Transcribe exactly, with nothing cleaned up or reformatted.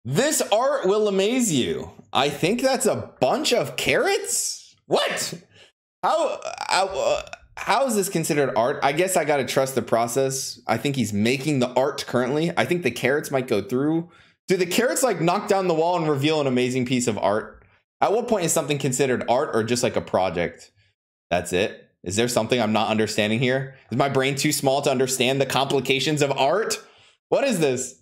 This art will amaze you. I think that's a bunch of carrots? What? How, how, uh, how is this considered art? I guess I gotta trust the process. I think he's making the art currently. I think the carrots might go through. Do the carrots like knock down the wall and reveal an amazing piece of art? At what point is something considered art or just like a project? That's it. Is there something I'm not understanding here? Is my brain too small to understand the complications of art? What is this?